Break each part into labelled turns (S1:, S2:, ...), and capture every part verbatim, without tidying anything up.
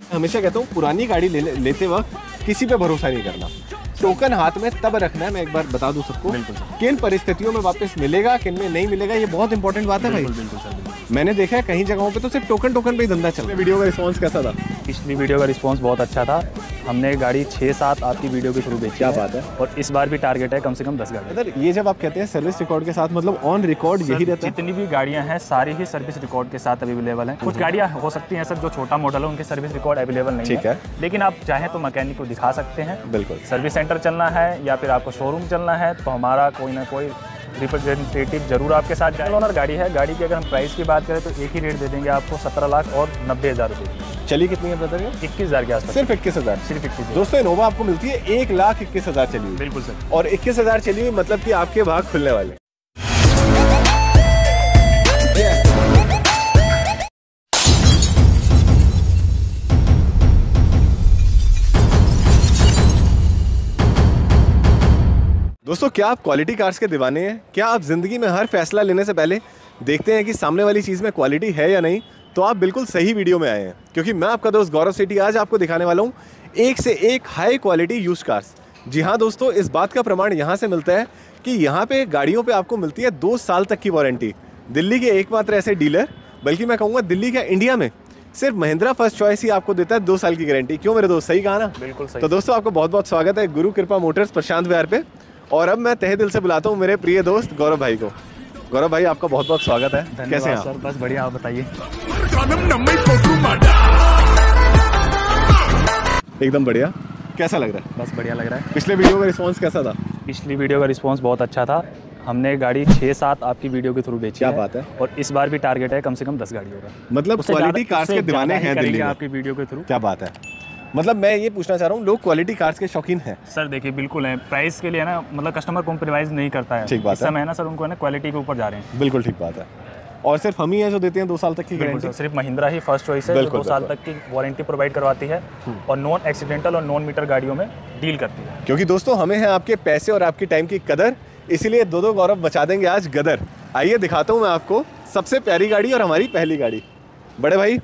S1: हमेशा कहता हूँ पुरानी गाड़ी ले, लेते वक्त किसी पे भरोसा नहीं करना। टोकन हाथ में तब रखना है, मैं एक बार बता दूं सबको, किन परिस्थितियों में वापस मिलेगा किन में नहीं मिलेगा, ये बहुत इंपॉर्टेंट बात है भाई। बिल्कुल, बिल्कुल सर, बिल्कुल। मैंने देखा है कहीं जगहों पे तो सिर्फ टोकन टोकन पे ही धंधा चल रहा है। वीडियो का रिस्पांस कैसा था?
S2: पिछली वीडियो का रिस्पांस बहुत अच्छा था। हमने गाड़ी छः सात आपकी वीडियो के थ्रू बेची।
S1: क्या बात है।
S2: और इस बार भी टारगेट है कम से कम दस गाड़ी।
S1: सर ये जब आप कहते हैं सर्विस रिकॉर्ड के साथ, मतलब ऑन रिकॉर्ड यही रहता है?
S2: जितनी भी गाड़ियाँ हैं सारी ही सर्विस रिकॉर्ड के साथ अवेलेबल हैं। कुछ गाड़ियाँ हो सकती हैं सर जो छोटा मॉडल है उनके सर्विस रिकॉर्ड अवेलेबल नहीं है, लेकिन आप चाहें तो मैकेनिक को दिखा सकते हैं।
S1: बिल्कुल।
S2: सर्विस सेंटर चलना है या फिर आपको शोरूम चलना है तो हमारा कोई ना कोई रिप्रेजेंटेटिव जरूर आपके साथ जाए। ओनर गाड़ी है, गाड़ी की अगर हम प्राइस की बात करें तो एक ही रेट दे देंगे आपको सत्रह लाख और नब्बे हज़ार रुपये।
S1: चलिए कितनी है ब्रदर?
S2: इक्कीस हज़ार के आसपास।
S1: सिर्फ इक्कीस हज़ार? सिर्फ इक्कीस। दोस्तों इनोवा आपको मिलती है एक लाख इक्कीस हज़ार चली हुई।
S2: बिल्कुल सर।
S1: और इक्कीस हज़ार चली हुई मतलब कि आपके भाग खुलने वाले। दोस्तों क्या आप क्वालिटी कार्स के दीवाने हैं? क्या आप ज़िंदगी में हर फैसला लेने से पहले देखते हैं कि सामने वाली चीज़ में क्वालिटी है या नहीं? तो आप बिल्कुल सही वीडियो में आए हैं, क्योंकि मैं आपका दोस्त गौरव सेठी आज आपको दिखाने वाला हूँ एक से एक हाई क्वालिटी यूज्ड कार्स। जी हाँ दोस्तों, इस बात का प्रमाण यहाँ से मिलता है कि यहाँ पे गाड़ियों पे आपको मिलती है दो साल तक की वारंटी। दिल्ली के एकमात्र ऐसे डीलर, बल्कि मैं कहूँगा दिल्ली का इंडिया में सिर्फ महिंद्रा फर्स्ट चॉइस ही आपको देता है दो साल की गारंटी। क्यों मेरे दोस्त, सही कहा ना?
S2: बिल्कुल सही।
S1: तो दोस्तों आपको बहुत बहुत स्वागत है गुरु कृपा मोटर्स प्रशांत विहार पे। और अब मैं तहे दिल से बुलाता हूँ मेरे प्रिय दोस्त गौरव भाई को। गौरव भाई आपका बहुत बहुत स्वागत है। कैसे हैं आप?
S2: सर बस बढ़िया, आप बताइए।
S1: एकदम बढ़िया। कैसा लग रहा है?
S2: बस बढ़िया लग रहा है।
S1: पिछले वीडियो का रिस्पांस कैसा था?
S2: पिछली वीडियो का रिस्पांस बहुत अच्छा था। हमने गाड़ी छः सात आपकी वीडियो के थ्रू बेची।
S1: क्या
S2: है।
S1: बात है।
S2: और इस बार भी टारगेट है कम से कम दस गाड़ी होगा।
S1: मतलब क्वालिटी कार्स के दीवाने हैं दिल्ली में
S2: आपकी वीडियो के थ्रू।
S1: क्या बात है। मतलब मैं ये पूछना चाह रहा हूँ, लोग क्वालिटी कार्स के शौकीन हैं?
S2: सर देखिए बिल्कुल है, प्राइस के लिए ना मतलब कस्टमर कॉम्प्रोमाइज़ नहीं करता है।
S1: ठीक बात है।
S2: इस समय ना सर उनको है ना क्वालिटी के ऊपर जा रहे हैं।
S1: बिल्कुल ठीक बात है। और सिर्फ हम ही हैं जो देते हैं दो साल तक की गारंटी?
S2: सिर्फ महिंद्रा ही फर्स्ट चॉइस है जो दो साल तक की वारंटी प्रोवाइड करवाती है और नॉन एक्सीडेंटल और नॉन मीटर गाड़ियों में डील करती है।
S1: क्योंकि दोस्तों हमें है आपके पैसे और आपकी टाइम की कदर, इसीलिए दो दो गौरव बचा देंगे आज गदर। आइए दिखाता हूँ मैं आपको सबसे प्यारी गाड़ी और हमारी पहली गाड़ी। बड़े भाई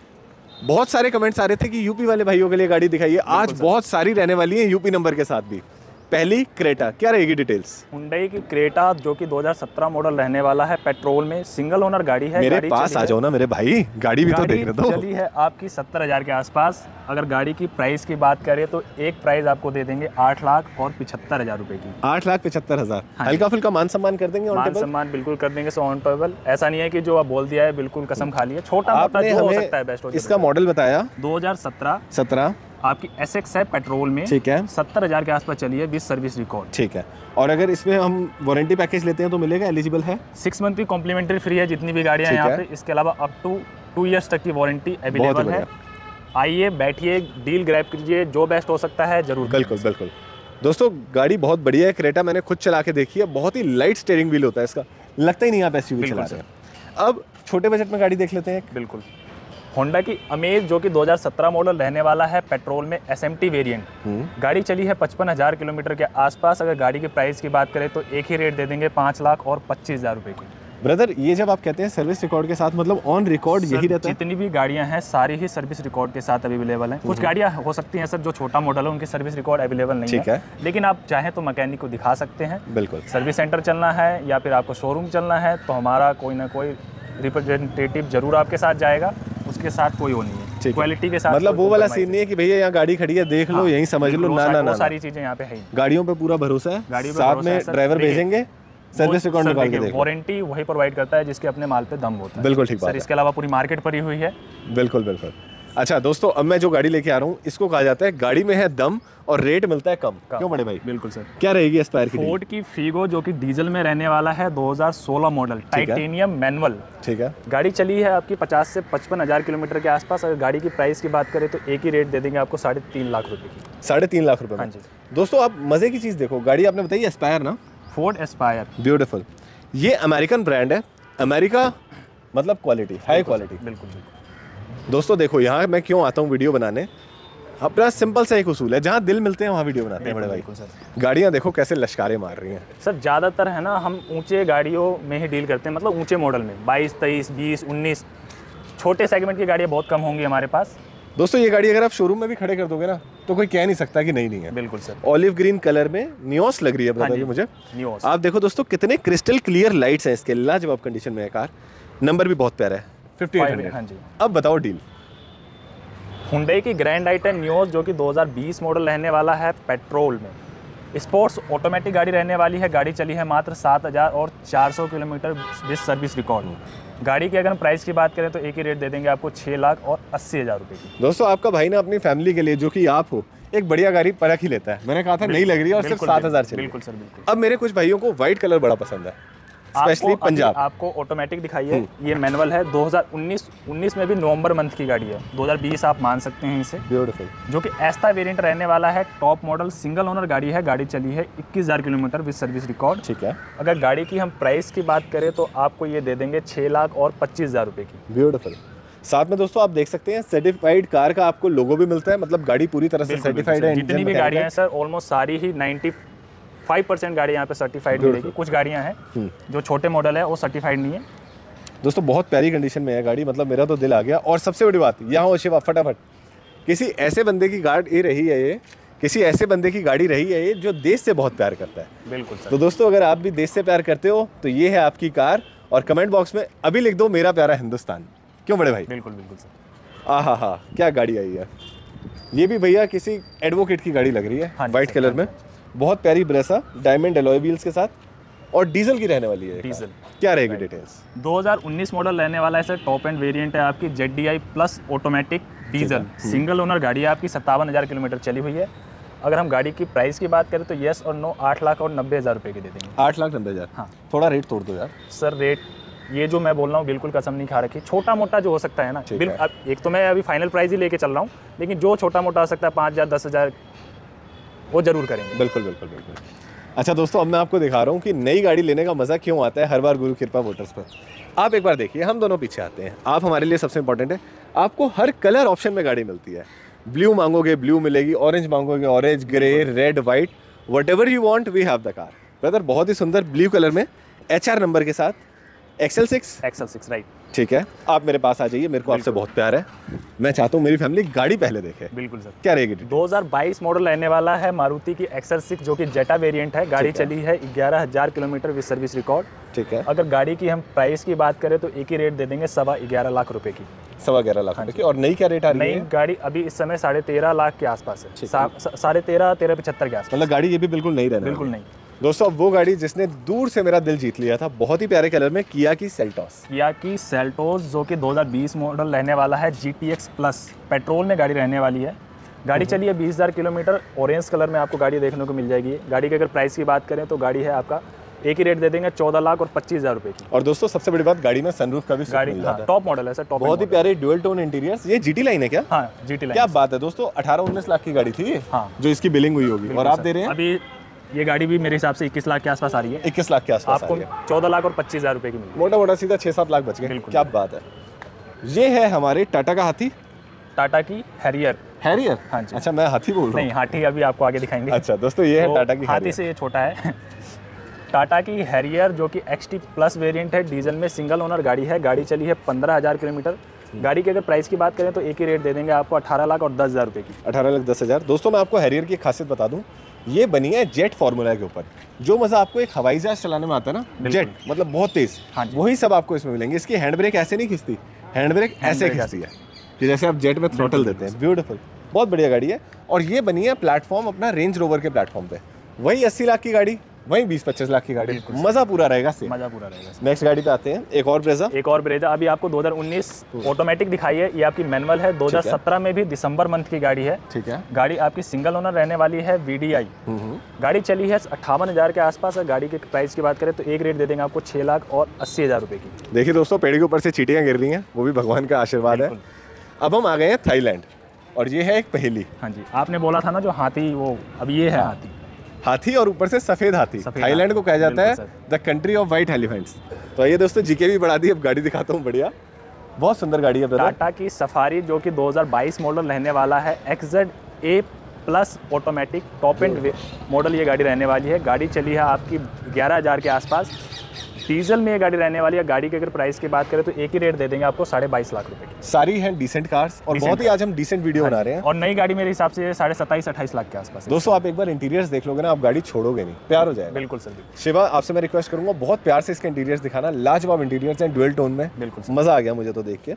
S1: बहुत सारे कमेंट्स आ रहे थे कि यूपी वाले भाइयों के लिए गाड़ी दिखाइए। आज बहुत सारी रहने वाली है यूपी नंबर के साथ भी। पहली क्रेटा, क्या रहेगी डिटेल्स?
S2: हुंडई की क्रेटा जो कि दो हज़ार सत्रह मॉडल रहने वाला है, पेट्रोल में सिंगल ओनर गाड़ी है।
S1: मेरे
S2: गाड़ी
S1: पास आ जाओ ना मेरे भाई, गाड़ी भी तो देख रहे हो।
S2: चली है आपकी सत्तर हजार के आसपास। अगर गाड़ी की प्राइस की बात करें तो एक प्राइस आपको दे देंगे आठ लाख और पिछहत्तर हजार रुपए की।
S1: आठ लाख पिछहत्तर हजार हल्का फुल्का मान सम्मान कर देंगे?
S2: मान सम्मान बिल्कुल कर देंगे। सो ऑन टेबल ऐसा नहीं है कि जो आप बोल दिया है बिल्कुल कसम खा ली है। छोटा मोटा जो हो सकता है बेस्ट हो।
S1: इसका मॉडल बताया
S2: दो हजार सत्रह
S1: सत्रह
S2: आपकी एस एक्स है पेट्रोल में।
S1: ठीक है।
S2: सत्तर हजार के आसपास चली है, बीस सर्विस रिकॉर्ड।
S1: ठीक है। और अगर इसमें हम वारंटी पैकेज लेते हैं तो मिलेगा? एलिजिबल है?
S2: सिक्स मंथ की कॉम्प्लीमेंट्री फ्री है जितनी भी गाड़ियां यहाँ पे। इसके अलावा अप टू टू ईयर्स तक की वारंटी अवेलेबल है। आइए बैठिए, डील ग्रैब कीजिए, जो बेस्ट हो सकता है जरूर।
S1: बिल्कुल बिल्कुल। दोस्तों गाड़ी बहुत बढ़िया है क्रेटा, मैंने खुद चला के देखी है। बहुत ही लाइट स्टीयरिंग व्हील होता है इसका, लगता ही नहीं आप एसयूवी चला रहे हैं। अब छोटे बजट में गाड़ी देख लेते हैं।
S2: बिल्कुल। होंडा की अमेज जो कि दो हज़ार सत्रह मॉडल रहने वाला है, पेट्रोल में एसएमटी वेरिएंट। गाड़ी चली है पचपन हज़ार किलोमीटर के आसपास। अगर गाड़ी की प्राइस की बात करें तो एक ही रेट दे देंगे पाँच लाख और पच्चीस हज़ार रुपये की।
S1: ब्रदर ये जब आप कहते हैं सर्विस रिकॉर्ड के साथ, मतलब ऑन रिकॉर्ड यही रहता है?
S2: जितनी भी गाड़ियां हैं सारी ही सर्विस रिकॉर्ड के साथ अवेलेबल हैं। कुछ गाड़ियां हो सकती हैं सर जो छोटा मॉडल है उनके सर्विस रिकॉर्ड अवेलेबल नहीं है, है, लेकिन आप चाहें तो मैकेनिक को दिखा सकते हैं।
S1: बिल्कुल।
S2: सर्विस सेंटर चलना है या फिर आपको शोरूम चलना है तो हमारा कोई ना कोई रिप्रेजेंटेटिव जरूर आपके साथ जाएगा। उसके साथ कोई वो नहीं है, क्वालिटी के साथ।
S1: मतलब वो वाला सीन नहीं है कि भैया यहाँ गाड़ी खड़ी है देख लो, यहीं समझ लो। ना ना ना,
S2: सारी चीजें यहाँ पे है।
S1: गाड़ियों पे पूरा भरोसा है, साथ में ड्राइवर भेजेंगे, सर्विस रिकॉर्ड निकाल के देंगे।
S2: वारंटी वही प्रोवाइड करता है जिसके अपने माल पे दम होता है।
S1: बिल्कुल ठीक बात है।
S2: इसके अलावा पूरी मार्केट पड़ी हुई है।
S1: बिल्कुल बिल्कुल। अच्छा दोस्तों, अब मैं जो गाड़ी लेके आ रहा हूँ इसको कहा जाता है गाड़ी में है दम और रेट मिलता है कम। क्यों बड़े भाई?
S2: बिल्कुल सर।
S1: क्या रहेगी एस्पायर की?
S2: फोर्ड की फीगो जो कि डीजल में रहने वाला है, दो हज़ार सोलह मॉडल, टाइटेनियम मैनुअल।
S1: ठीक है।
S2: गाड़ी चली है आपकी पचास से पचपन हजार किलोमीटर के आसपास। अगर गाड़ी की प्राइस की बात करें तो एक ही रेट दे देंगे आपको साढ़े तीन लाख रुपए की।
S1: साढ़े तीन लाख रुपए?
S2: हाँ जी।
S1: दोस्तों आप मजे की चीज देखो, गाड़ी आपने बताई एस्पायर ना?
S2: Ford Aspire.
S1: ब्यूटीफुल। ये अमेरिकन ब्रांड है। अमेरिका मतलब क्वालिटी, हाई क्वालिटी।
S2: बिल्कुल बिल्कुल।
S1: दोस्तों देखो यहाँ मैं क्यों आता हूँ वीडियो बनाने, अपना सिंपल सा एक उसूल है, जहाँ दिल मिलते हैं वहाँ वीडियो बनाते हैं बड़े भाई। गाड़ियाँ देखो कैसे लश्कारे मार रही हैं
S2: सर। ज़्यादातर है ना हम ऊंचे गाड़ियों में ही डील करते हैं, मतलब ऊंचे मॉडल में बाईस तेईस बीस उन्नीस। छोटे सेगमेंट की गाड़ियाँ बहुत कम होंगी हमारे पास।
S1: दोस्तों ये गाड़ी अगर आप शोरूम में भी खड़े कर दोगे ना तो कोई कह नहीं सकता कि नहीं नहीं है।
S2: बिल्कुल सर।
S1: ऑलिव ग्रीन कलर में नियोस लग रही है ब्रदर, ये मुझे
S2: नियोस।
S1: आप देखो दोस्तों कितने क्रिस्टल क्लियर लाइट्स हैं इसके, लाजवाब कंडीशन में है कार। नंबर भी बहुत प्यारा है, फिफ्टी एट हंड्रेड।
S2: हाँ जी।
S1: अब बताओ डील।
S2: हुंडई की ग्रैंड आई टेन नियोस जो कि दो हज़ार बीस मॉडल रहने वाला है, पेट्रोल में स्पोर्ट्स ऑटोमेटिक गाड़ी रहने वाली है। गाड़ी चली है मात्र सात हज़ार और चार सौ किलोमीटर विद सर्विस रिकॉर्ड। गाड़ी की अगर हम प्राइस की बात करें तो एक ही रेट दे देंगे आपको छः लाख और अस्सी हज़ार रुपये की।
S1: दोस्तों आपका भाई ना अपनी फैमिली के लिए, जो कि आप हो, एक बढ़िया गाड़ी परख ही लेता है। मैंने कहा था नहीं लग रही है और सिर्फ सात हज़ार चली।
S2: बिल्कुल सर, बिल्कुल।
S1: अब मेरे कुछ भाइयों को व्हाइट कलर बड़ा पसंद है, स्पेशली पंजाब।
S2: आपको ऑटोमेटिक दिखाइए, ये मैनुअल है। दो हज़ार उन्नीस उन्नीस में भी नवंबर मंथ की गाड़ी है। दो हज़ार बीस आप मान सकते हैं इसे।
S1: ब्यूटीफुल।
S2: जो कि एस्ता वेरिएंट रहने वाला है, टॉप मॉडल सिंगल ओनर गाड़ी है। गाड़ी चली है इक्कीस हज़ार किलोमीटर विद सर्विस रिकॉर्ड।
S1: ठीक है।
S2: अगर गाड़ी की हम प्राइस की बात करें तो आपको ये दे देंगे छः लाख और पच्चीस हज़ार रुपये की।
S1: ब्यूटीफुल। साथ में दोस्तों आप देख सकते हैं सर्टिफाइड कार का आपको लोगो भी मिलता है, मतलब गाड़ी पूरी तरह से सर्टिफाइड है।
S2: जितनी भी गाड़ियाँ हैं सर, ऑलमोस्ट सारी ही नाइन्टी फाइव परसेंट गाड़ी यहाँ पे सर्टिफाइड मिलेगी। कुछ गाड़ियाँ हैं जो छोटे मॉडल है वो सर्टिफाइड नहीं है।
S1: दोस्तों बहुत प्यारी कंडीशन में है गाड़ी, मतलब मेरा तो दिल आ गया। और सबसे बड़ी बात यहाँ हो शिवा, फटाफट, किसी ऐसे बंदे की गाड़ी रही है ये, किसी ऐसे बंदे की गाड़ी रही है ये जो देश से बहुत प्यार करता है।
S2: बिल्कुल सर।
S1: तो दोस्तों अगर आप भी देश से प्यार करते हो तो ये है आपकी कार। और कमेंट बॉक्स में अभी लिख दो मेरा प्यारा हिंदुस्तान। क्यों बड़े भाई?
S2: बिल्कुल बिल्कुल सर।
S1: आ हा हा क्या गाड़ी आई है। ये भी भैया किसी एडवोकेट की गाड़ी लग रही है, वाइट कलर में, बहुत प्यारी ब्रेसा, डायमंड एलॉय व्हील्स के साथ, और डीजल की रहने वाली है।
S2: डीजल
S1: क्या रहेगी डिटेल्स?
S2: दो हज़ार उन्नीस मॉडल रहने वाला है सर। टॉप एंड वेरिएंट है आपकी Z D I plus automatic diesel. Single owner गाड़ी है आपकी, सत्तावन हज़ार किलोमीटर चली हुई है। अगर हम गाड़ी की प्राइस की बात करें तो यस और नो आठ लाख और नब्बे हज़ार रुपये की दे देंगे।
S1: आठ लाख नब्बे हज़ार हाँ। थोड़ा रेट तोड़ दो यार
S2: सर। रेट ये जो मैं बोल रहा हूँ बिल्कुल कसम नहीं खा रखी, छोटा मोटा जो हो सकता है ना, बिल्कुल। अब एक तो मैं अभी फाइनल प्राइस ही लेके चल रहा हूँ, लेकिन जो छोटा मोटा हो सकता है पाँच हज़ार दस हज़ार वो जरूर करेंगे।
S1: बिल्कुल बिल्कुल बिल्कुल। अच्छा दोस्तों अब मैं आपको दिखा रहा हूँ कि नई गाड़ी लेने का मज़ा क्यों आता है हर बार गुरु कृपा मोटर्स पर। आप एक बार देखिए, हम दोनों पीछे आते हैं। आप हमारे लिए सबसे इंपॉर्टेंट है, आपको हर कलर ऑप्शन में गाड़ी मिलती है। ब्लू मांगोगे ब्लू मिलेगी, ऑरेंज मांगोगे orange, grey, red, white, whatever you want we have the car. Brother बहुत ही सुंदर ब्लू कलर में एच आर नंबर के साथ X L six
S2: X L six right.
S1: ठीक है, आप मेरे पास आ जाइए, मेरे को आपसे बहुत प्यार है। मैं चाहता हूँ मेरी फैमिली गाड़ी पहले देखे।
S2: बिल्कुल सर।
S1: क्या रहेगी?
S2: दो हज़ार बाईस मॉडल रहने वाला है, मारुति की एक्सेल सिक्स जो कि जेटा वेरिएंट है। गाड़ी चली है ग्यारह हज़ार किलोमीटर विद सर्विस रिकॉर्ड।
S1: ठीक है।
S2: अगर गाड़ी की हम प्राइस की बात करें तो एक ही रेट दे देंगे, सवा ग्यारह लाख रुपए की।
S1: सवा ग्यारह लाख रुपए की। और नई क्या रेट आ रही है?
S2: नई गाड़ी अभी इस समय साढ़े तेरह लाख के आसपास है, साढ़े तेरह तेरह पचहत्तर के आसपास।
S1: मतलब गाड़ी ये भी बिल्कुल नहीं रहने
S2: बिल्कुल नहीं।
S1: दोस्तों अब वो गाड़ी जिसने दूर से मेरा दिल जीत लिया था, बहुत ही प्यारे कलर में, किया की सेल्टोस।
S2: किया की सेल्टोस जो कि दो हज़ार बीस मॉडल रहने वाला है, G T X plus petrol में गाड़ी रहने वाली है। गाड़ी चली है बीस हज़ार किलोमीटर, ऑरेंज कलर में आपको गाड़ी देखने को मिल जाएगी। गाड़ी की अगर प्राइस की बात करें तो गाड़ी है आपका एक ही रेट दे देंगे चौदह लाख और पच्चीस हज़ार रुपये की।
S1: और दोस्तों सबसे बड़ी बात, गाड़ी में सनरूफ का भी
S2: गाड़ी टॉप मॉडल है सर, टॉप।
S1: बहुत ही प्यारे ड्यूअल टोन इंटीरियर्स। ये जीटी लाइन है क्या?
S2: हाँ जीटी लाइन।
S1: क्या बात है दोस्तों, अठारह उन्नीस लाख की गाड़ी थी हाँ, जो इसकी बिलिंग हुई होगी, और आप दे रहे हैं
S2: अभी ये गाड़ी भी मेरे हिसाब से इक्कीस लाख के आसपास आ रही है।
S1: इक्कीस लाख के आसपास
S2: आपको चौदह लाख और पच्चीस हज़ार रुपये की मिली।
S1: मोटा मोटा सीधा छः सात लाख बच गए। क्या बात है। ये है हमारे टाटा का हाथी,
S2: टाटा की हैरियर।
S1: हैरियर?
S2: हाँ जी।
S1: अच्छा मैं हाथी बोल रहा हूँ।
S2: नहीं, हाथी अभी आपको आगे दिखाएंगे।
S1: अच्छा दोस्तों ये है टाटा की
S2: हाथी से ये छोटा है। टाटा की हैरियर जो कि एक्स टी प्लस वेरिएंट है, डीजल में, सिंगल ओनर गाड़ी है। गाड़ी चली है पंद्रह हज़ार किलोमीटर। गाड़ी की अगर प्राइस की बात करें तो एक ही रेट दे देंगे आपको अठारह लाख और दस हज़ार रुपये की।
S1: अठारह लाख दस हज़ार। दोस्तों मैं आपको हैरियर की खासियत बता दूं, ये बनी है जेट फार्मूला के ऊपर। जो मज़ा आपको एक हवाई जहाज चलाने में आता है ना, जेट मतलब बहुत तेज, हाँ वही सब आपको इसमें मिलेंगे। इसकी हैंड ब्रेक ऐसे नहीं खिंचती, हैंड ब्रेक ऐसे खिंचती है कि जैसे आप जेट में थ्रोटल देते हैं। ब्यूटीफुल, बहुत बढ़िया गाड़ी है। और ये बनी है प्लेटफॉर्म अपना रेंज रोवर के प्लेटफॉर्म पे। वही अस्सी लाख की गाड़ी, वहीं बीस पच्चीस लाख की गाड़ी, मजा पूरा रहेगा से।
S2: मजा पूरा रहेगा।
S1: नेक्स्ट गाड़ी पे आते हैं, एक और ब्रेजा।
S2: एक और ब्रेजा अभी आपको दो हज़ार उन्नीस ऑटोमेटिक दिखाई है। ये आपकी मैनुअल है। दो हज़ार सत्रह में भी दिसंबर मंथ की गाड़ी है।
S1: ठीक है।
S2: गाड़ी आपकी सिंगल ओनर रहने वाली है, वी डी आई। गाड़ी चली है अट्ठावन हज़ार के आसपास है। गाड़ी के प्राइस की बात करें तो एक रेट दे देंगे आपको छः लाख और अस्सी हज़ार रुपये की।
S1: देखिए दोस्तों पेड़ के ऊपर से चींटियां गिर रही हैं, वो भी भगवान का आशीर्वाद है। अब हम आ गए हैं थाईलैंड, और ये है एक पहेली।
S2: हाँ जी, आपने बोला था ना जो हाथी, वो अब ये है हाथी।
S1: हाथी और ऊपर से सफेद हाथी। थाईलैंड को कहा जाता है the country of white elephants. तो ये दोस्तों जीके भी बढ़ा दी, अब गाड़ी दिखाता हूँ। बढ़िया, बहुत सुंदर गाड़ी है।
S2: टाटा की सफारी जो कि दो हज़ार बाईस मॉडल रहने वाला है, X Z A plus automatic top end model ये गाड़ी रहने वाली है। गाड़ी चली है आपकी ग्यारह हज़ार के आसपास। डीजल में ये गाड़ी रहने वाली है। गाड़ी की अगर प्राइस की बात करें तो एक ही रेट दे देंगे आपको साढ़े बाईस लाख रुपए की।
S1: सारी हैं डिसेंट कार्स और
S2: Decent
S1: बहुत ही आज हम डिसेंट वीडियो बना रहे हैं।
S2: और नई गाड़ी मेरे हिसाब से साढ़े सत्ताईस अट्ठाईस लाख के आसपास है।
S1: दोस्तों आप एक बार इंटीरियर्स देख लोगे ना, आप गाड़ी छोड़ोगे नहीं, प्यार हो जाएगा।
S2: बिल्कुल सर।
S1: शिवा, आपसे मैं रिक्वेस्ट करूंगा बहुत प्यार से इसके इंटीरियर्स दिखाना। लाजवाब इंटीरियर्स हैं, ड्यूल टोन में,
S2: बिल्कुल
S1: मजा आ गया मुझे तो देख के।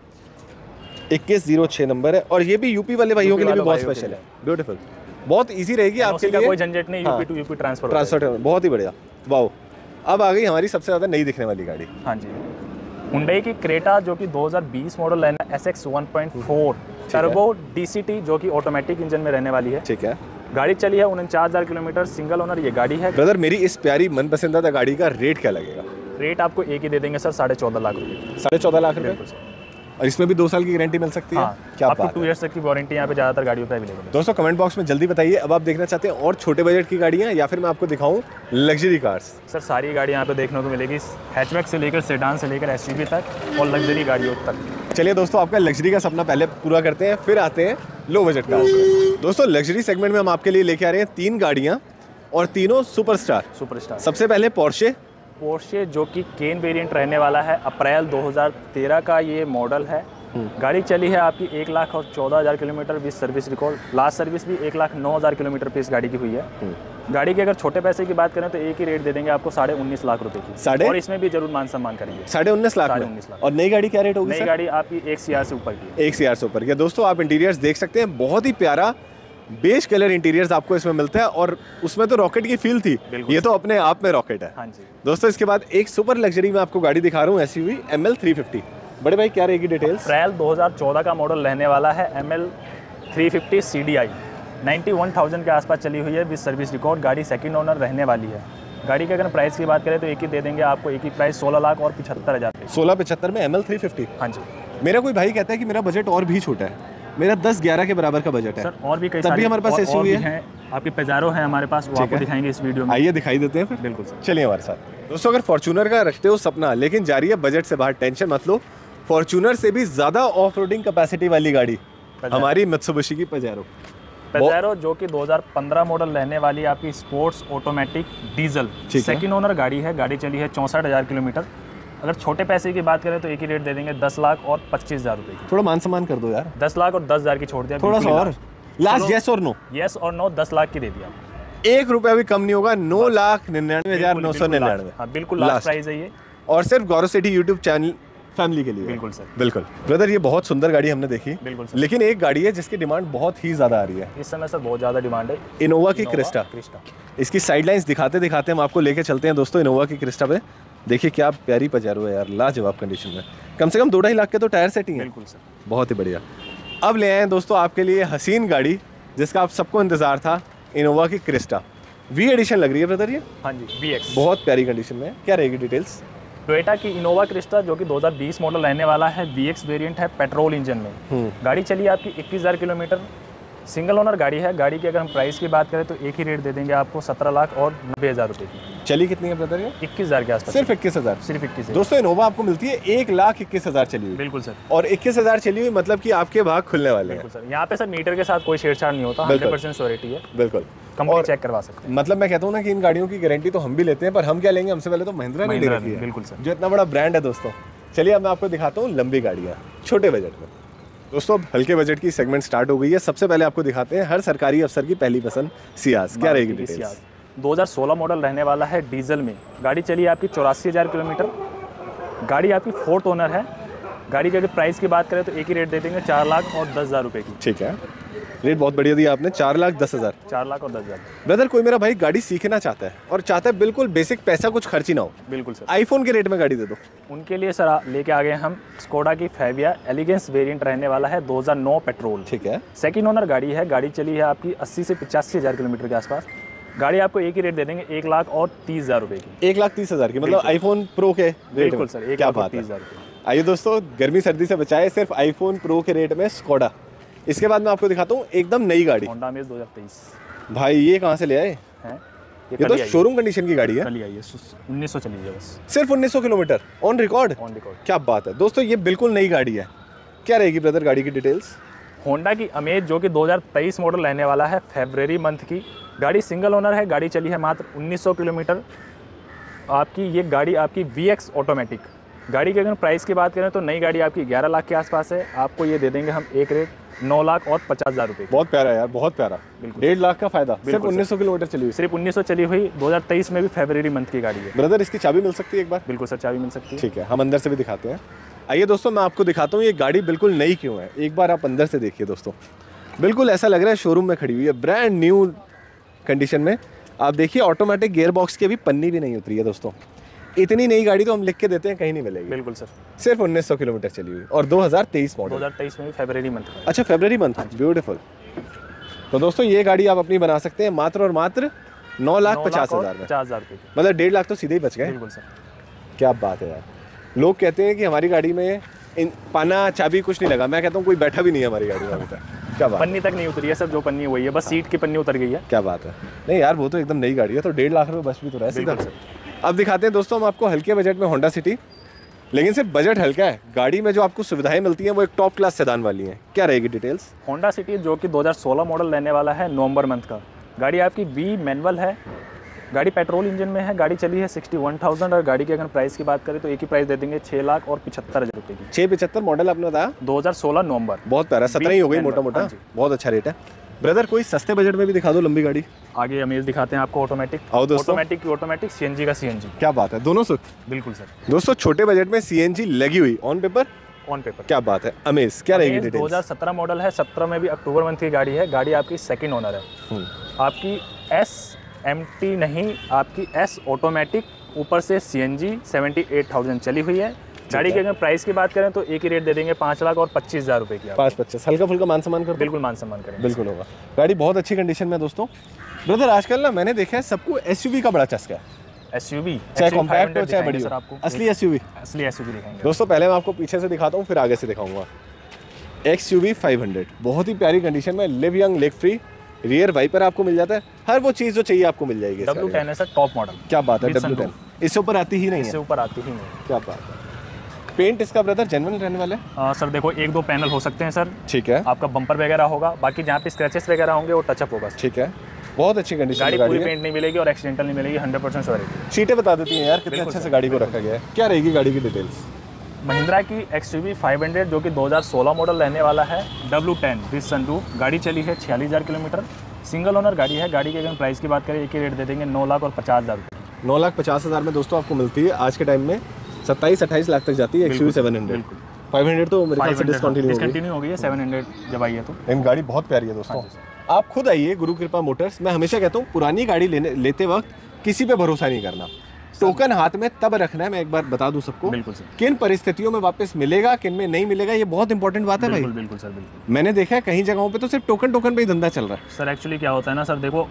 S1: इक्कीस जीरो छः नंबर है और ये भी यूपी वाले भाइयों के लिए भी बहुत स्पेशल है। ब्यूटीफुल, बहुत इजी रहेगी आपके लिए,
S2: कोई झंझट नहीं, UP to UP transfer
S1: transfer बहुत ही बढ़िया। वाओ, अब आ गई हमारी सबसे ज़्यादा नई दिखने वाली गाड़ी।
S2: हाँ जी, हुंडई की क्रेटा जो कि दो हज़ार बीस मॉडल है ना, S X one point four turbo DCT जो कि ऑटोमेटिक इंजन में रहने वाली है।
S1: ठीक है,
S2: गाड़ी चली है उनचास हज़ार किलोमीटर, सिंगल ओनर ये गाड़ी है।
S1: ब्रदर मेरी इस प्यारी मनपसंदीदा गाड़ी का रेट क्या लगेगा?
S2: रेट आपको एक ही दे देंगे सर, साढ़े चौदह लाख रुपये।
S1: साढ़े चौदह लाख रुपये,
S2: बिल्कुल सर।
S1: और इसमें भी दो साल की गारंटी मिल सकती है।
S2: हाँ,
S1: क्या
S2: आपको
S1: बात
S2: टू
S1: है।
S2: ईयर्स तक की वारंटी यहाँ पे ज़्यादातर गाड़ियों पे अवेलेबल है।
S1: दोस्तों कमेंट बॉक्स में जल्दी बताइए, अब आप देखना चाहते हैं और छोटे बजट की गाड़ियाँ या फिर मैं आपको दिखाऊं लग्जरी कार्स?
S2: सर सारी गाड़ी यहाँ पे देखने को मिलेगी, हैचबैक से लेकर सेडान से लेकर एसयूवी तक और लग्जरी गाड़ियों तक।
S1: चलिए दोस्तों, आपका लग्जरी का सपना पहले पूरा करते हैं, फिर आते हैं लो बजट कार्स पे। दोस्तों लग्जरी सेगमेंट में हम आपके लिए लेके आ रहे हैं तीन गाड़ियाँ और तीनों सुपरस्टार।
S2: सुपरस्टार
S1: सबसे पहले पोर्शे।
S2: पोर्शे जो कि केन वेरिएंट रहने वाला है, अप्रैल दो हज़ार तेरह का ये मॉडल है। गाड़ी चली है आपकी एक लाख और चौदह हज़ार kilometre with service record. Last service भी एक लाख नौ हज़ार किलोमीटर पे इस गाड़ी की हुई है। गाड़ी के अगर छोटे पैसे की बात करें तो एक ही रेट दे देंगे आपको साढ़े उन्नीस लाख रुपए की।
S1: साढ़े
S2: और इसमें भी जरूर मान सम्मान करेंगे।
S1: साढ़े उन्नीस लाख
S2: साढ़े
S1: में।
S2: उन्नीस लाख।
S1: और नई गाड़ी क्या रेट होगी?
S2: नई गाड़ी आपकी एक सी आर से ऊपर की है।
S1: एक सी आर से ऊपर की। दोस्तों आप इंटीरियर्स देख सकते हैं, बहुत ही प्यारा बेज कलर इंटीरियर्स आपको इसमें मिलता है और उसमें तो रॉकेट की फील थी, ये तो अपने आप में रॉकेट है।
S2: हाँ जी
S1: दोस्तों इसके बाद एक सुपर लग्जरी में आपको गाड़ी दिखा रहा हूँ, SUV M L three fifty. बड़े भाई क्या रहेगी डिटेल्स?
S2: अप्रैल दो हज़ार चौदह का मॉडल रहने वाला है, M L three fifty C D I इक्यानवे हज़ार के आसपास चली हुई है विद सर्विस रिकॉर्ड। गाड़ी सेकंड ओनर रहने वाली है। गाड़ी के अगर प्राइस की बात करें तो एक ही दे देंगे आपको, एक ही प्राइस सोलह लाख और पिछहत्तर हज़ार।
S1: सोलह पचहत्तर में एम एल थ्री फिफ्टी।
S2: हाँ जी।
S1: मेरा कोई भाई कहता है कि मेरा बजट और भी छोटा है, मेरा दस ग्यारह के बराबर का बजट है
S2: सर, और भी कई
S1: तब भी हमारे पास एसयूवी है,
S2: है। आपके पेजारो है हमारे पास, वो आपको दिखाएंगे इस वीडियो में।
S1: आइए दिखाई देते हैं फिर।
S2: बिल्कुल सर,
S1: चलिए हमारे साथ। दोस्तों अगर फॉर्च्यूनर का रखते हो सपना लेकिन जा रही है बजट से बाहर, टेंशन मत लो, फॉर्च्यूनर से भी ज्यादा ऑफ रोडिंग कैपेसिटी वाली गाड़ी हमारी मित्सुबिशी की पजेरो।
S2: पजेरो जो कि दो हज़ार पंद्रह मॉडल रहने वाली है, आपकी sports automatic diesel second owner गाड़ी है। गाड़ी चली है चौंसठ हज़ार किलोमीटर। अगर छोटे पैसे की बात करें तो एक ही रेट दे देंगे, दस लाख और पच्चीस हज़ार रुपये की।
S1: थोड़ा मान सम्मान कर दो यार,
S2: दस लाख और दस हज़ार की छोड़ दिया,
S1: थोड़ा सा और लास्ट। यस और नो?
S2: यस और नो, दस लाख की दे दिया।
S1: एक रुपया भी कम नहीं होगा, नौ लाख निन्यानवे हजार नौ सौ निन्यानवे।
S2: हाँ बिल्कुल लास्ट प्राइस है ये,
S1: और सिर्फ Gaurav City YouTube channel family के लिए।
S2: बिल्कुल सर,
S1: बिल्कुल। ब्रदर ये बहुत सुंदर गाड़ी हमने देखी,
S2: बिल्कुल सर।
S1: लेकिन एक गाड़ी है जिसकी डिमांड बहुत ही ज्यादा आ रही है
S2: इस समय सर, बहुत ज्यादा डिमांड है,
S1: इनोवा की क्रिस्टा।
S2: क्रिस्टा
S1: इसकी साइडलाइंस दिखाते दिखाते हम आपको लेके चलते हैं दोस्तों इनोवा की क्रिस्टा पे। देखिए क्या प्यारी पजेरो है यार, लाजवाब कंडीशन में। कम से कम दो ढाई लाख के तो टायर सेटिंग है।
S2: बिल्कुल सर,
S1: बहुत ही बढ़िया। अब ले आए दोस्तों आपके लिए हसीन गाड़ी जिसका आप सबको इंतजार था, इनोवा की क्रिस्टा। वी एडिशन लग रही है ब्रदर ये।
S2: हाँ जी, वी एक्स
S1: बहुत प्यारी कंडीशन में। क्या रहेगी डिटेल्स?
S2: टोयोटा की इनोवा क्रिस्टा जो कि दो हज़ार बीस मॉडल रहने वाला है, वी एक्स वेरिएंट है, पेट्रोल इंजन में। गाड़ी चली आपकी इक्कीस हज़ार किलोमीटर, सिंगल ओनर गाड़ी है। गाड़ी की अगर हम प्राइस की बात करें तो एक ही रेट दे देंगे आपको, सत्रह लाख और नब्बे हज़ार रुपये की।
S1: चली कितनी है ब्रदर ये?
S2: इक्कीस हज़ार के आसपास।
S1: सिर्फ इक्कीस हजार
S2: सिर्फ इक्कीस।
S1: दोस्तों इनोवा आपको मिलती है एक लाख इक्कीस हजार चली हुई।
S2: बिल्कुल सर।
S1: और इक्कीस हजार चली हुई मतलब कि आपके भाग खुलने वाले हैं।
S2: बिल्कुल सर, यहाँ पे सर मीटर के साथ कोई छेड़छाड़ नहीं होता, हंड्रेड परसेंट श्योरिटी है।
S1: बिल्कुल,
S2: कंपनी चेक करवा सकते हैं।
S1: मतलब मैं कहता हूँ ना कि इन गाड़ियों की गारंटी तो हम भी लेते हैं, पर हम क्या लेंगे, हमसे पहले तो महिंद्रा ने ले रखी है।
S2: बिल्कुल सर,
S1: जो इतना बड़ा ब्रांड है दोस्तों। चलिए अब मैं आपको दिखाता हूँ लंबी गाड़ियाँ छोटे बजट में। दोस्तों अब हल्के बजट की सेगमेंट स्टार्ट हो गई है। सबसे पहले आपको दिखाते हैं हर सरकारी अफसर की पहली पसंद, सियाज। क्या रहेगी डिटेल्स?
S2: दो हज़ार सोलह मॉडल रहने वाला है, डीजल में। गाड़ी चली आपकी चौरासी हज़ार किलोमीटर। गाड़ी आपकी फोर्थ ओनर है। गाड़ी के अगर प्राइस की बात करें तो एक ही रेट दे देंगे, चार लाख और दस हज़ार रुपये की।
S1: ठीक है, रेट बहुत बढ़िया दिया आपने, चार लाख दस हज़ार।
S2: चार लाख और दस हज़ार।
S1: ब्रदर कोई मेरा भाई गाड़ी सीखना चाहता है और चाहता है बिल्कुल बेसिक, पैसा कुछ खर्च ही ना हो,
S2: बिल्कुल सर,
S1: आईफोन के रेट में गाड़ी दे दो।
S2: उनके लिए सर लेके आ गए हम स्कोडा की फेविया एलिगेंस वेरिएंट रहने वाला है, दो हज़ार नौ पेट्रोल।
S1: ठीक है,
S2: सेकंड ओनर गाड़ी है। गाड़ी चली है आपकी अस्सी से पचासी हज़ार किलोमीटर के आसपास। गाड़ी आपको एक ही रेट दे देंगे, एक लाख और तीस हज़ार रुपये की।
S1: एक लाख तीस हज़ार की, मतलब आईफोन प्रो के रेट में।
S2: बिल्कुल सर, एक
S1: क्या
S2: लाख
S1: बात
S2: तीस
S1: है।
S2: हज़ार रुपये।
S1: आइए दोस्तों गर्मी सर्दी से बचाए सिर्फ आईफोन प्रो के रेट में स्कोडा। इसके बाद मैं आपको दिखाता हूँ एकदम नई गाड़ी,
S2: होंडा अमेज दो हज़ार तेईस।
S1: भाई ये कहाँ से ले आए?
S2: हैं
S1: ये, ये तो शोरूम कंडीशन की गाड़ी है।
S2: चली आई है, उन्नीस सौ चली है बस,
S1: सिर्फ उन्नीस सौ kilometre on record.
S2: On record.
S1: क्या बात है दोस्तों, ये बिल्कुल नई गाड़ी है। क्या रहेगी ब्रदर गाड़ी की डिटेल्स?
S2: होंडा की अमेज जो कि दो हज़ार तेईस मॉडल रहने वाला है, फरवरी मंथ की। गाड़ी सिंगल ओनर है। गाड़ी चली है मात्र उन्नीस सौ किलोमीटर। आपकी ये गाड़ी आपकी वी एक्स ऑटोमेटिक गाड़ी की अगर प्राइस की बात करें तो नई गाड़ी आपकी ग्यारह लाख के आसपास है। आपको ये दे देंगे हम एक रेट नौ लाख और पचास हज़ार रुपये।
S1: बहुत प्यारा यार, बहुत प्यारा। डेढ़ लाख का फायदा, सिर्फ उन्नीस सौ किलोमीटर चली हुई।
S2: सिर्फ उन्नीस सौ चली हुई, दो हज़ार तेईस में भी फरवरी मंथ की गाड़ी है।
S1: ब्रदर इसकी चाबी मिल सकती है एक बार?
S2: बिल्कुल सर, चाबी मिल सकती है।
S1: ठीक है, हम अंदर से भी दिखाते हैं। आइए दोस्तों, मैं आपको दिखाता हूँ ये गाड़ी बिल्कुल नई क्यों है। एक बार आप अंदर से देखिए दोस्तों, बिल्कुल ऐसा लग रहा है शोरूम में खड़ी हुई है, ब्रांड न्यू कंडीशन में। आप देखिए ऑटोमेटिक गियर बॉक्स की अभी पन्नी भी नहीं उतरी है दोस्तों। इतनी नई गाड़ी तो हम लिख के देते हैं, कहीं नहीं मिलेगी।
S2: बिल्कुल सर,
S1: सिर्फ उन्नीस सौ किलोमीटर चली हुई और दो हज़ार तेईस मॉडल।
S2: दो हज़ार तेईस में भी फरवरी मंथ।
S1: अच्छा, फरवरी मंथ, ब्यूटीफुल। तो दोस्तों ये गाड़ी आप अपनी बना सकते हैं मात्र और मात्र नौ लाख पचास हज़ार में।
S2: पचास हज़ार रुपये,
S1: मतलब डेढ़ लाख तो सीधे ही बच गए।
S2: बिल्कुल सर।
S1: क्या बात है यार। लोग कहते हैं कि हमारी गाड़ी में इन पाना चाबी कुछ नहीं लगा, मैं कहता हूँ कोई बैठा भी नहीं है हमारी गाड़ी में अभी तक। क्या बात,
S2: पन्नी तक नहीं उतरी है सर, जो पन्नी वही है, बस सीट की पन्नी उतर गई है।
S1: क्या बात है। नहीं यार, वो तो एकदम नई गाड़ी है, तो डेढ़ लाख रुपये बच भी तो रहा है सीधा। अब दिखाते हैं दोस्तों हम आपको हल्के बजट में होंडा सिटी, लेकिन सिर्फ बजट हल्का है, गाड़ी में जो आपको सुविधाएं मिलती हैं वो एक टॉप क्लास सेडान वाली हैं। क्या रहेगी डिटेल्स?
S2: होंडा सिटी जो कि दो हज़ार सोलह मॉडल रहने वाला है, नवंबर मंथ का। गाड़ी आपकी बी मैनुअल है, गाड़ी पेट्रोल इंजन में है, गाड़ी चली है सिक्सटी वन थाउजेंड और गाड़ी की अगर प्राइस की बात करें तो एक ही प्राइस दे देंगे छः लाख और पिछहत्तर हज़ार रुपये की।
S1: छः पिछहत्तर मॉडल आपने बताया,
S2: दो हज़ार सोलह नवंबर।
S1: बहुत प्यारा, सत्रह ही हो गई मोटा मोटा, बहुत अच्छा रेट है। ब्रदर कोई सस्ते बजट में भी दिखा दो लंबी गाड़ी।
S2: आगे अमेज दिखाते हैं आपको ऑटोमेटिक।
S1: आओ दोस्तों,
S2: ऑटोमेटिक की ऑटोमेटिक, सीएनजी का सीएनजी।
S1: क्या बात है, दोनों सुख।
S2: बिल्कुल सर।
S1: दोस्तों छोटे बजट में सीएनजी लगी हुई ऑन पेपर,
S2: ऑन पेपर।
S1: क्या बात है। अमेज क्या रहेगी डिटेल्स?
S2: दो हज़ार सत्रह मॉडल है, सत्रह में भी अक्टूबर मंथ की गाड़ी है। गाड़ी आपकी सेकंड ओनर है, आपकी एस एम टी नहीं, आपकी एस ऑटोमेटिक, ऊपर से सीएनजी, सेवेंटी एट थाउजेंड चली हुई है। गाड़ी की अगर प्राइस की बात करें तो एक ही रेट दे देंगे पाँच लाख और पच्चीस हज़ार रुपये की।
S1: पाँच पच्चीस, हल्का फुल्का मान सम्मान कर।
S2: बिल्कुल मान सम्मान करेंगे,
S1: बिल्कुल होगा। गाड़ी बहुत अच्छी कंडीशन में दोस्तों। ब्रदर आजकल ना मैंने देखा है सबको एसयूवी का बड़ा चस्का है,
S2: एसयूवी,
S1: चाहे कॉम्पैक्ट हो चाहे बड़ी हो,
S2: आपको
S1: असली एसयूवी।
S2: असली एसयूवी दिखाएंगे
S1: दोस्तों। पहले मैं आपको पीछे से दिखाता हूँ, फिर आगे से दिखाऊंगा। एक्सयूवी फाइव हंड्रेड बहुत ही प्यारी कंडीशन में, लिव यंग लेग फ्री, रियर वाइपर आपको मिल जाता है, हर वो चीज़ जो चाहिए आपको मिल जाएगी।
S2: डब्ल्यू टेन है सर, टॉप मॉडल।
S1: क्या बात है, डब्ल्यू टेन इससे ऊपर आती ही नहीं है,
S2: इससे ऊपर आती ही नहीं।
S1: क्या बात है। पेंट इसका ब्रदर जेन्युइन रहने वाला है?
S2: आ, सर देखो एक दो पैनल हो सकते हैं सर,
S1: ठीक है।
S2: आपका बम्पर वगैरह होगा, बाकी जहाँ पे स्क्रैचेस वगैरह होंगे वो टचअप होगा।
S1: ठीक है, बहुत अच्छी कंडीशन
S2: गाड़ी,
S1: गाड़ी
S2: पूरी
S1: है।
S2: पेंट नहीं मिलेगी और एक्सीडेंटल नहीं मिलेगी, हंड्रेड परसेंट श्योरिटी।
S1: सीटें बता देती हैं यार कितने अच्छे से गाड़ी को रखा गया है। क्या रहेगी गाड़ी की डिटेल्स?
S2: महिंद्रा की एक्सयूवी फाइव हंड्रेड जो कि दो हज़ार सोलह मॉडल रहने वाला है, डब्ल्यू टेन विद सनरूफ। गाड़ी चली है छियालीस हज़ार किलोमीटर, सिंगल ओनर गाड़ी है। गाड़ी की अगर प्राइस की बात करें एक ही रेट दे देंगे नौ लाख और पचास हज़ार रुपये।
S1: नौ लाख पचास हज़ार में दोस्तों आपको मिलती है। आज के टाइम में सत्ताईस अट्ठाईस लाख तक जाती है XUV seven hundred. Five hundred तो मेरे ख्याल से डिस्कंटिन्यू
S2: डिस्कंटिन्यू हो गई है, सेवन हंड्रेड जब आई है तो।
S1: लेकिन गाड़ी बहुत प्यारी है दोस्तों। आप खुद आइए गुरु कृपा मोटर्स। मैं हमेशा कहता हूँ पुरानी गाड़ी लेने लेते वक्त किसी पे भरोसा नहीं करना, टोकन हाथ में तब रखना है। मैं एक बार बता दूं सबको,
S2: बिल्कुल सर,
S1: किन परिस्थितियों में वापस मिलेगा, किन में नहीं मिलेगा, ये बहुत इंपॉर्टेंट बात है भाई।
S2: बिल्कुल बिल्कुल सर, बिल्कुल।
S1: मैंने देखा है कहीं जगहों पे तो सिर्फ टोकन टोकन पे ही धंधा चल रहा है।
S2: सर एक्चुअली क्या होता है ना सर, देखो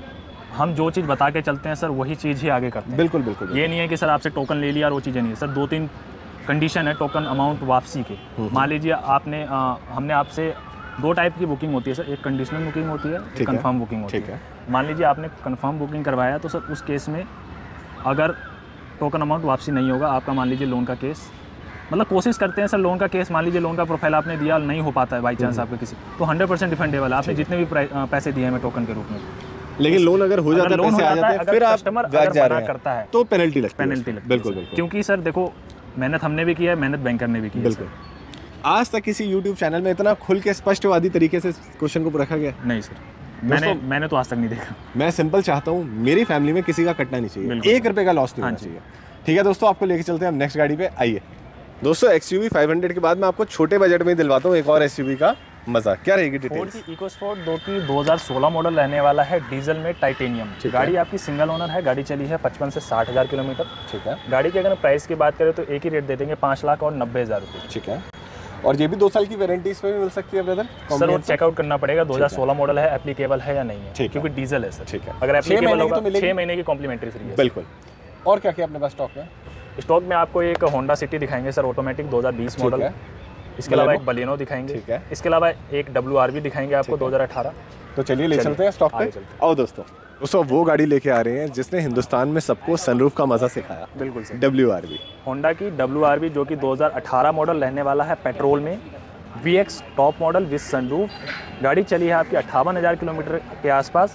S2: हम जो चीज़ बता के चलते हैं सर वही चीज़ ही आगे करते हैं।
S1: बिल्कुल बिल्कुल।
S2: ये नहीं है कि सर आपसे टोकन ले लिया और वो चीज़ें नहीं है सर। दो तीन कंडीशन है टोकन अमाउंट वापसी के। मान लीजिए आपने आ, हमने आपसे दो टाइप की बुकिंग होती है सर, एक कंडीशनल बुकिंग होती है, एक कंफर्म बुकिंग होती है। मान लीजिए आपने कंफर्म बुकिंग करवाया तो सर उस केस में अगर टोकन अमाउंट वापसी नहीं होगा आपका, मान लीजिए लोन का केस, मतलब कोशिश करते हैं सर लोन का केस, मान लीजिए लोन का प्रोफाइल आपने दिया नहीं हो पाता है बाई चांस आपके किसी, तो हंड्रेड परसेंट डिफेंडेबल है, आपने जितने भी पैसे दिए हैं टोकन के रूप में।
S1: लेकिन लोन अगर हो जाता है, पैसे आ जाते हैं, फिर आप
S2: कस्टमर
S1: ब्याज जा रहे हैं
S2: करता है
S1: तो पेनल्टी लगती है।
S2: पेनल्टी लगती है
S1: बिल्कुल बिल्कुल।
S2: क्योंकि सर देखो मेहनत हमने भी किया है, मेहनत बैंकर ने भी की है।
S1: बिल्कुल। आज तक किसी यूट्यूब चैनल में इतना खुल के स्पष्टवादी तरीके से क्वेश्चन को रखा गया
S2: नहीं सर, मैंने मैंने तो आज तक नहीं देखा।
S1: मैं सिंपल चाहता हूँ मेरी फैमिली में किसी का कटना नहीं चाहिए, एक रुपए का लॉस नहीं होना चाहिए। ठीक है दोस्तों, आपको लेके चलते हैं हम नेक्स्ट गाड़ी पे। आइए दोस्तों, एक्सयूवी फाइव हंड्रेड के बाद मैं आपको छोटे बजट में दिलवाता हूँ एक और एसयूवी का मजा। क्या रहेगी डिटेल्स?
S2: फोर्ड की इकोस्पोर्ट दो की दो हज़ार सोलह मॉडल रहने वाला है, डीजल में टाइटेनियम। गाड़ी आपकी सिंगल ओनर है, गाड़ी चली है पचपन से साठ हज़ार किलोमीटर।
S1: ठीक है।
S2: गाड़ी की अगर प्राइस की बात करें तो एक ही रेट दे देंगे पाँच लाख और नब्बे हज़ार रुपये।
S1: ठीक है। और ये भी दो साल की वारंटी इसमें भी मिल सकती है ब्रदर?
S2: सर वो चेकआउट करना पड़ेगा दो हज़ार सोलह मॉडल है, एप्लीकेबल है या नहीं है, क्योंकि डीजल है सर।
S1: ठीक है।
S2: अगर एप्लीकेबल होगा तो छः महीने की कॉम्प्लीमेंट्री फ्री है।
S1: बिल्कुल। और क्या क्या अपने पास स्टॉक में?
S2: स्टॉक में आपको एक होंडा सिटी दिखाएंगे सर, ऑटोमेटिक दो हज़ार बीस मॉडल। इसके अलावा एक बलिनो दिखाएंगे।
S1: ठीक है।
S2: इसके अलावा एक डब्ल्यू आर भी दिखाएंगे आपको दो हज़ार अठारह।
S1: तो चलिए ले चलते हैं स्टॉक पे। आओ दोस्तों। दोस्तों वो गाड़ी लेके आ रहे हैं जिसने हिंदुस्तान में सबको सनरूफ का मजा सिखाया।
S2: बिल्कुल sir,
S1: W R V.
S2: Honda की डब्ल्यू आर बी जो कि दो हज़ार अठारह मॉडल रहने वाला है, पेट्रोल में, V X top model with sunroof. गाड़ी चली है आपकी अट्ठावन हज़ार किलोमीटर के आसपास।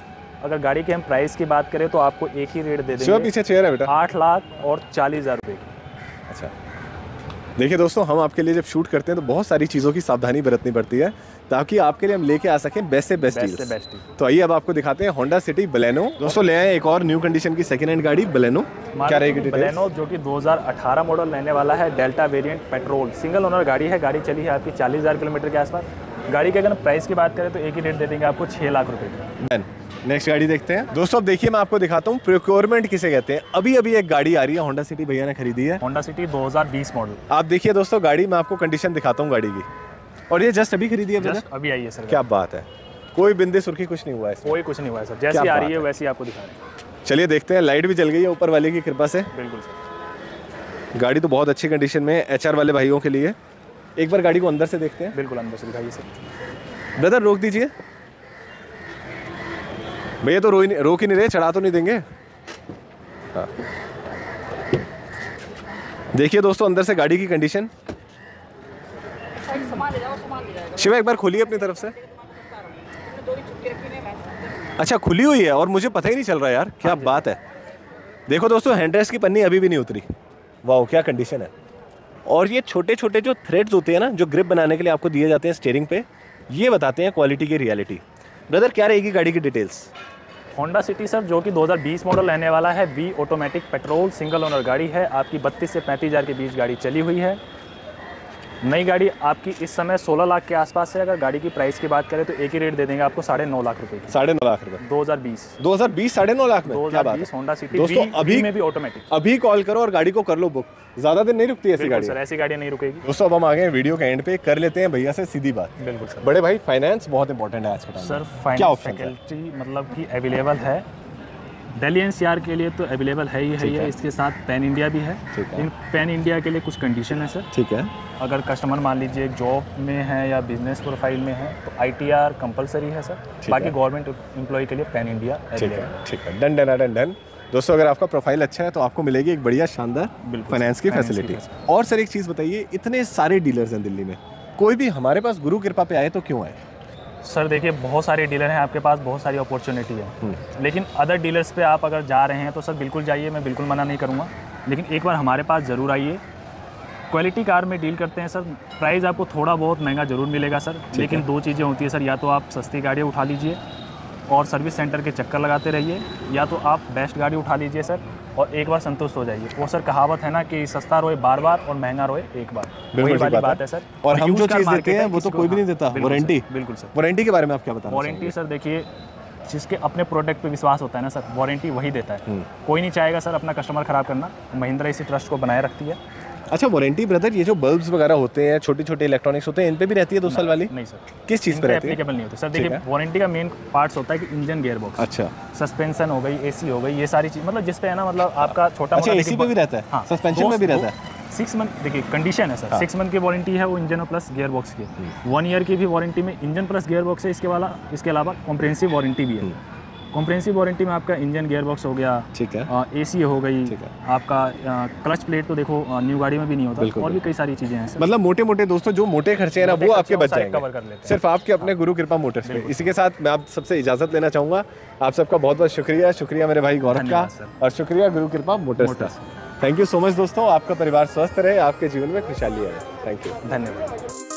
S2: अगर गाड़ी के हम प्राइस की बात करें तो आपको एक ही रेट दे देंगे,
S1: पीछे चेयर है बेटा,
S2: आठ लाख और चालीस हज़ार रुपये की।
S1: अच्छा देखिए दोस्तों, हम आपके लिए जब शूट करते हैं तो बहुत सारी चीज़ों की सावधानी बरतनी पड़ती है ताकि आपके लिए हम लेके आ सकें बेस्ट से बेस्ट
S2: बेस्ट से
S1: डील्स।
S2: Best deal.
S1: तो आइए अब आपको दिखाते हैं होंडा सिटी बलेनो। दोस्तों ले आए एक और न्यू कंडीशन की सेकंड हैंड गाड़ी बलेनो। क्या रहेगी डिटेल्स?
S2: बलेनो जो कि दो हज़ार अठारह मॉडल रहने वाला है, Delta variant petrol, single owner गाड़ी है। गाड़ी चली है आपकी चालीस हज़ार किलोमीटर के आसपास। गाड़ी के अगर प्राइस की बात करें तो एक ही रेट दे देंगे आपको छः लाख रुपये का।
S1: नेक्स्ट गाड़ी देखते हैं दोस्तों। अब देखिए मैं आपको दिखाता हूँ प्रोक्योरमेंट किसे कहते हैं। अभी अभी एक गाड़ी आ रही है होंडा सिटी भैया ने खरीदी है,
S2: होंडा सिटी दो हज़ार बीस मॉडल।
S1: आप देखिए दोस्तों गाड़ी, मैं आपको कंडीशन दिखाता हूँ गाड़ी की, और ये जस्ट अभी खरीदी है brother?
S2: जस्ट अभी आई है सर।
S1: क्या बात है, कोई बिंदे सुर्खी कुछ नहीं हुआ है इसमें?
S2: कोई कुछ नहीं हुआ है सर, जैसी आ रही है वैसी आपको दिखा रहे हैं।
S1: चलिए देखते हैं। लाइट भी जल गई है ऊपर वाले की कृपा से।
S2: बिल्कुल सर,
S1: गाड़ी तो बहुत अच्छी कंडीशन में है एचआर वाले भाइयों के लिए। एक बार गाड़ी को अंदर से देखते हैं।
S2: बिल्कुल अंदर से दिखाइए सर।
S1: ब्रदर रोक दीजिए भैया, तो रो ही नहीं, रोक ही नहीं रहे, चढ़ा तो नहीं देंगे? हाँ। देखिए दोस्तों अंदर से गाड़ी की कंडीशन। शिवा एक बार खोलिए अपनी तरफ से। अच्छा खुली हुई है और मुझे पता ही नहीं चल रहा यार, क्या बात है। देखो दोस्तों हैंडरेस्ट की पन्नी अभी भी नहीं उतरी। वाह क्या कंडीशन है। और ये छोटे छोटे जो थ्रेड्स होते हैं ना, जो ग्रिप बनाने के लिए आपको दिए जाते हैं स्टीयरिंग पे, ये बताते हैं क्वालिटी की रियलिटी। ब्रदर क्या रहेगी गाड़ी की डिटेल्स?
S2: होंडा सिटी सर जो कि दो हज़ार बीस मॉडल रहने वाला है, V automatic petrol single owner गाड़ी है। आपकी बत्तीस से पैंतीस हज़ार के बीच गाड़ी चली हुई है। नई गाड़ी आपकी इस समय सोलह लाख के आसपास है। अगर गाड़ी की प्राइस की बात करें तो एक ही रेट दे देंगे आपको साढ़े नौ लाख रुपए की।
S1: साढ़े नौ लाख रुपए
S2: दो हज़ार बीस
S1: दो हज़ार बीस साढ़े नौ लाख में?
S2: दो हज़ार बीस होंडा सिटी
S1: दोस्तों
S2: वी,
S1: अभी
S2: वी में भी ऑटोमेटिक।
S1: अभी कॉल करो और गाड़ी को कर लो बुक, ज्यादा दिन नहीं रुकती ऐसी गाड़ी।
S2: सर ऐसी गाड़ी नहीं रुकेगी।
S1: दोस्तों अब हम आ गए वीडियो के एंड पे, कर लेते हैं भैया से सीधी बात।
S2: बिल्कुल सर।
S1: बड़े भाई फाइनेंस बहुत इंपॉर्टेंट है आज के टाइम में।
S2: सर
S1: क्या
S2: फाइनेंस
S1: ऑप्शन है?
S2: फैकल्टी मतलब कि अवेलेबल है दिल्ली एनसीआर के लिए तो अवेलेबल है ही है, है। इसके साथ पैन इंडिया भी है। इन पैन इंडिया के लिए कुछ कंडीशन है सर।
S1: ठीक है।
S2: अगर कस्टमर मान लीजिए जॉब में है या बिजनेस प्रोफाइल में है तो आईटीआर कंपलसरी है सर। बाकी गवर्नमेंट एम्प्लॉय के लिए पैन इंडिया
S1: ठीक है। ठीक है, डन डन डन डन। दोस्तों अगर आपका प्रोफाइल अच्छा है तो आपको मिलेगी एक बढ़िया शानदार फाइनेंस की फैसिलिटी। और सर एक चीज़ बताइए, इतने सारे डीलर्स हैं दिल्ली में, कोई भी हमारे पास गुरु कृपा पे आए तो क्यों आए?
S2: सर देखिए बहुत सारे डीलर हैं आपके पास, बहुत सारी अपॉर्चुनिटी है, लेकिन अदर डीलर्स पे आप अगर जा रहे हैं तो सर बिल्कुल जाइए, मैं बिल्कुल मना नहीं करूँगा, लेकिन एक बार हमारे पास ज़रूर आइए। क्वालिटी कार में डील करते हैं सर। प्राइस आपको थोड़ा बहुत महंगा ज़रूर मिलेगा सर, लेकिन दो चीज़ें होती है सर, या तो आप सस्ती गाड़ी उठा लीजिए और सर्विस सेंटर के चक्कर लगाते रहिए, या तो आप बेस्ट गाड़ी उठा लीजिए सर और एक बार संतुष्ट हो जाइए। वो सर कहावत है ना कि सस्ता रोए बार बार और महंगा रोए एक बार, वही वाली बात है सर।
S1: और हम जो चीज़ देते हैं वो तो कोई भी नहीं देता। वारंटी?
S2: बिल्कुल सर।
S1: वारंटी के बारे में आप क्या बताना?
S2: वारंटी सर देखिए जिसके अपने प्रोडक्ट पे विश्वास होता है ना सर, वारंटी वही देता है। कोई नहीं चाहेगा सर अपना कस्टमर खराब करना, महिंद्रा इसी ट्रस्ट को बनाए रखती है।
S1: अच्छा वारंटी ब्रदर, ये जो बल्ब्स वगैरह होते हैं, छोटे छोटे इलेक्ट्रॉनिक्स होते हैं, इन पे भी रहती है दो साल वाली?
S2: नहीं सर।
S1: किस चीज़ पे रहती है?
S2: एप्लीकेबल नहीं होती सर। देखिए वारंटी का मेन पार्ट्स होता है कि इंजन गियर बॉक्स,
S1: अच्छा
S2: सस्पेंशन हो गई, एसी हो गई, ये सारी चीज मतलब जिस पे है ना मतलब आपका छोटा
S1: अच्छा एसी पे भी रहता है?
S2: हाँ,
S1: सस्पेंशन में भी रहता है?
S2: सिक्स मंथ देखिए कंडीशन है सर। सिक्स मंथ की वारंटी है वो इंजन प्लस गियर बॉक्स की। वन ईयर की भी वारंटी में इंजन प्लस गियर बॉक्स है। इसके वाला इसके अलावा कॉम्प्रिहेंसिव वारंटी भी है। कॉम्प्रिहेंसिव वारंटी में आपका इंजन गियर बॉक्स हो गया,
S1: ठीक है,
S2: एसी हो गई, आपका क्लच प्लेट तो देखो न्यू गाड़ी में भी नहीं होता, और भी कई सारी चीजें हैं।
S1: मतलब मोटे मोटे दोस्तों जो मोटे खर्चे हैं ना वो आपके बच जाएंगे,
S2: कवर कर लेते
S1: सिर्फ आपके अपने गुरु कृपा मोटर्स पे। इसी के साथ मैं आप सबसे इजाजत लेना चाहूंगा। आप सबका बहुत बहुत शुक्रिया। शुक्रिया मेरे भाई गौरव का, और शुक्रिया गुरु कृपा मोटर्स का। थैंक यू सो मच दोस्तों। आपका परिवार स्वस्थ रहे, आपके जीवन में खुशहाली आए। थैंक यू,
S2: धन्यवाद।